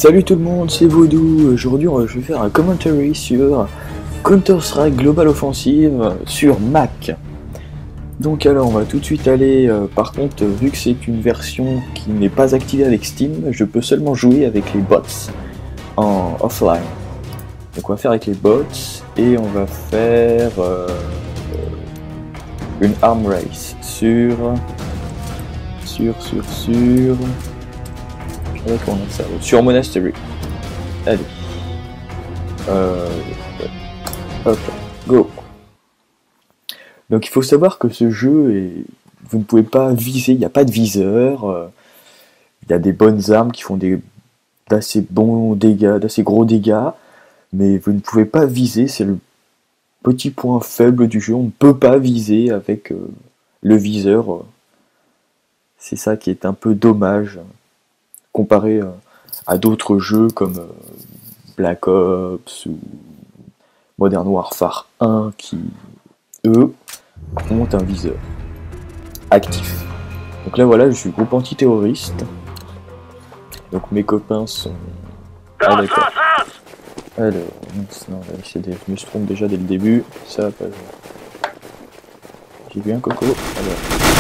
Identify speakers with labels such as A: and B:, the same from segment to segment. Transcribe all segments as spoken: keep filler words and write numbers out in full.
A: Salut tout le monde, c'est Vaudou. Aujourd'hui, je vais faire un commentary sur Counter-Strike Global Offensive sur Mac. Donc alors, on va tout de suite aller, euh, par contre, vu que c'est une version qui n'est pas activée avec Steam, je peux seulement jouer avec les bots en offline. Donc on va faire avec les bots et on va faire euh, une arm race sur... sur, sur, sur... Comment on ça sur Monastery. Allez. Euh... Ok, go. Donc il faut savoir que ce jeu est... Vous ne pouvez pas viser, il n'y a pas de viseur. Euh... Il y a des bonnes armes qui font des d'assez bons dégâts, d'assez gros dégâts, mais vous ne pouvez pas viser, c'est le petit point faible du jeu. On ne peut pas viser avec euh, le viseur. C'est ça qui est un peu dommage, comparé euh, à d'autres jeux comme euh, Black Ops ou Modern Warfare un qui, eux, ont un viseur actif. Donc là voilà, je suis groupe antiterroriste. Donc mes copains sont... Ah d'accord. Alors, non, là, des... je me trompe déjà dès le début. Ça va pas... J'ai vu un coco. Alors...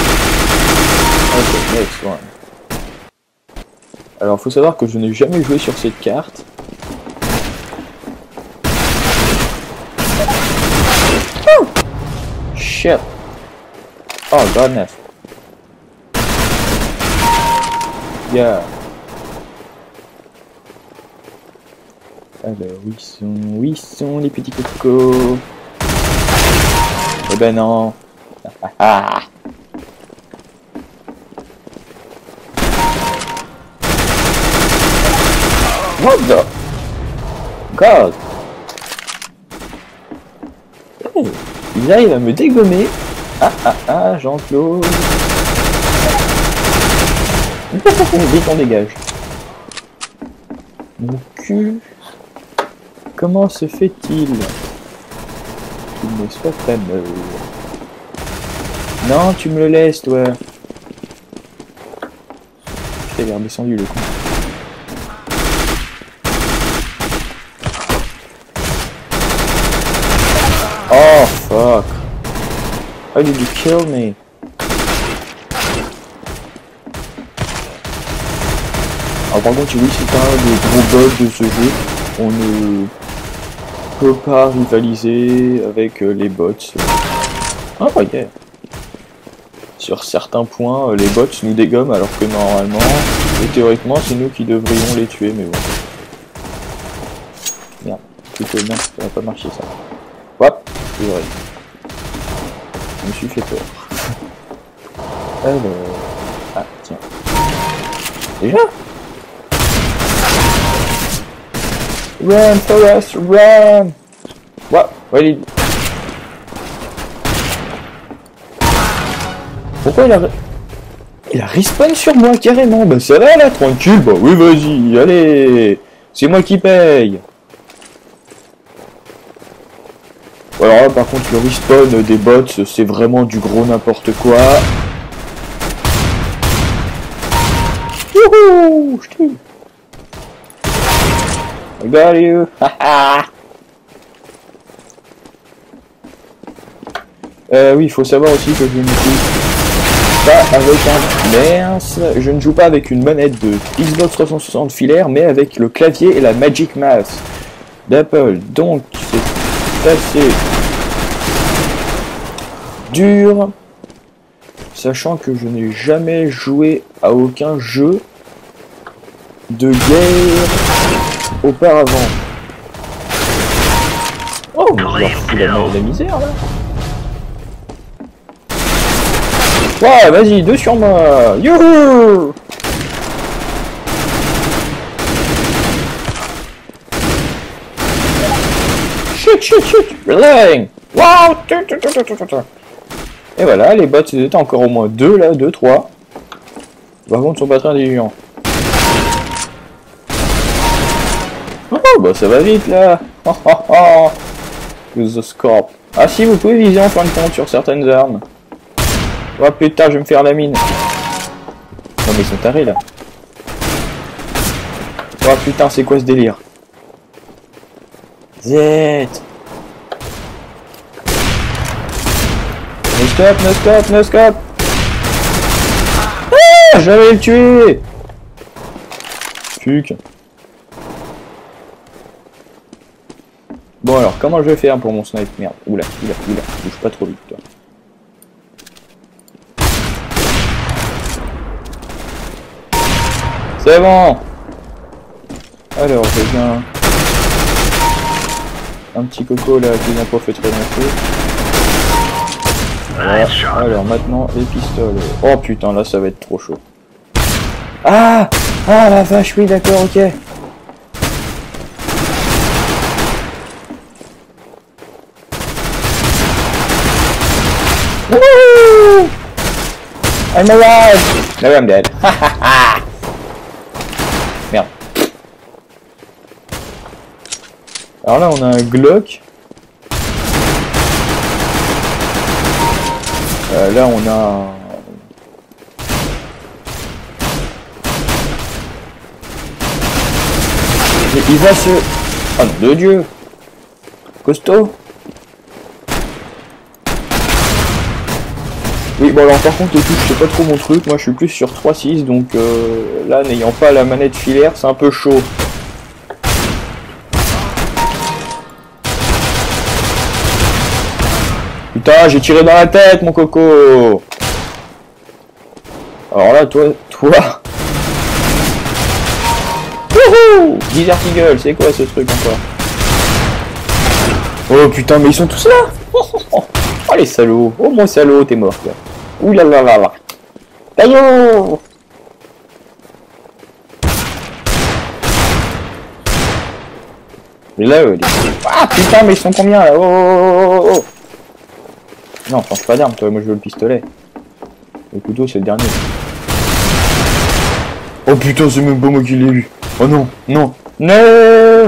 A: Ok, next one. Alors, faut savoir que je n'ai jamais joué sur cette carte. Oh shit. Oh, godness. Yeah. Alors, où ils sont, où ils sont les petits cocos? Eh ben non. What the God? Hey, il arrive à me dégommer. Ah ah ah, Jean-Claude. Vite, on dégage. Mon cul. Comment se fait-il qu'il ne soit pas mort? Non, tu me le laisses, toi. Je t'ai redescendu le coup. Oh fuck! How did you kill me? Alors par contre, oui, c'est un des gros bugs de ce jeu. On ne peut pas rivaliser avec les bots. Ah oh, yeah. Sur certains points, les bots nous dégomment alors que normalement, et théoriquement, c'est nous qui devrions les tuer, mais bon. Merde, plutôt non, ça va pas marcher ça. Hop, c'est vrai. Je me suis fait peur. Alors... Ah, tiens. Déjà? Run, Forrest, run! What? What did... Pourquoi il a... Il a respawn sur moi, carrément. Bah ça va là, tranquille. Bah oui, vas-y, allez. C'est moi qui paye. Alors là, par contre, le respawn des bots, c'est vraiment du gros n'importe quoi. Youhou! Je tue. I got you. euh, oui, il faut savoir aussi que je ne joue pas avec un... Mince, je ne joue pas avec une manette de Xbox trois cent soixante filaire, mais avec le clavier et la Magic Mouse d'Apple. Donc, c'est assez dur, sachant que je n'ai jamais joué à aucun jeu de guerre auparavant. Oh, mais je leur fous la, la misère là. Ouais, vas-y, deux sur moi. Youhou! Chut, chut, chut. Relaying. Wow. Et voilà, les bots, ils étaient encore au moins deux là, deux, trois. Par contre, ils sont pas très intelligents. Oh, bah ça va vite là. Oh, oh, oh. Use the scope. Ah si, vous pouvez viser en fin de compte sur certaines armes. Oh putain, je vais me faire la mine. Non mais ils sont tarés là. Oh putain, c'est quoi ce délire? Zet. No scope, no scope, no scope. Ah, j'allais le tuer. Fuck. Bon alors, comment je vais faire pour mon snipe? Merde, oula, oula, oula, bouge pas trop vite toi. C'est bon. Alors, je viens... Un petit coco là qui n'a pas fait très bien. Voilà. Alors maintenant, les pistolets. Oh putain, là ça va être trop chaud. Ah. Ah la vache, oui d'accord, ok. Wouhou! I'm alive! No, I'm dead. Merde. Alors là, on a un Glock. Euh, là, on a... Mais il va se... Oh nom de Dieu! Costaud! Oui, bon alors par contre les touches c'est pas trop mon truc, moi je suis plus sur trois six, donc euh, là n'ayant pas la manette filaire c'est un peu chaud. Putain, j'ai tiré dans la tête mon coco. Alors là toi, toi... Wouhou! Desert Eagle, c'est quoi ce truc encore? Oh putain, mais ils sont tous là. Oh les salauds. Oh mon salaud, t'es mort quoi. Ouh là là là là. Taillot. Mais là, euh, les... Ah putain, mais ils sont combien là? Oh, oh, oh, oh. Non, change pas d'arme toi, moi je veux le pistolet. Le couteau c'est le dernier. Oh putain, c'est même pas moi qui l'ai eu. Oh non, non, non.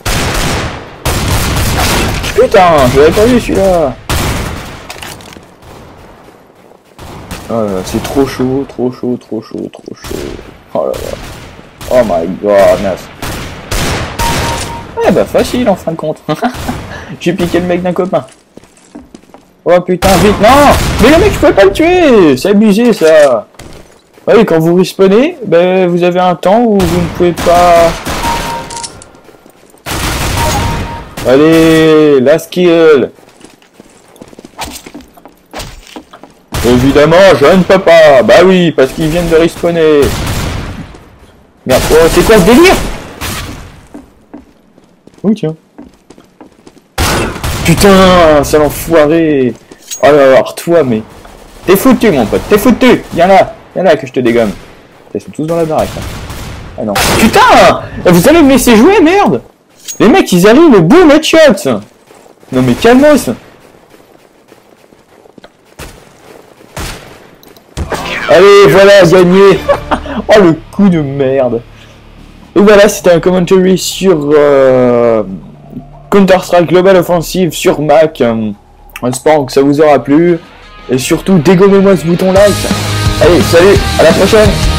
A: Putain, je l'avais pas vu celui-là. Oh, c'est trop chaud, trop chaud, trop chaud, trop chaud. Oh là là. Oh my god, nice. Eh bah facile en fin de compte. J'ai piqué le mec d'un copain. Oh putain, vite, non. Mais le mec je peux pas le tuer. C'est abusé ça. Oui, quand vous respawnez, ben, vous avez un temps où vous ne pouvez pas... Allez, la skill. Évidemment, je ne peux pas. Bah oui, parce qu'ils viennent de respawner. Merde, oh, c'est quoi ce délire? Oui, tiens. Putain, ça l'enfoiré. Oh là là, alors toi, mais... T'es foutu, mon pote, t'es foutu. Viens là, viens là que je te dégomme. Ils sont tous dans la baraque. Hein. Ah non. Putain, vous allez me laisser jouer, merde. Les mecs, ils arrivent au boom headshot. Non mais calmos. Allez, voilà, gagné. Oh, le coup de merde. Et voilà, c'était un commentary sur euh, Counter-Strike Global Offensive sur Mac. J'espère que ça vous aura plu. Et surtout, dégommez-moi ce bouton like. Allez, salut, à la prochaine.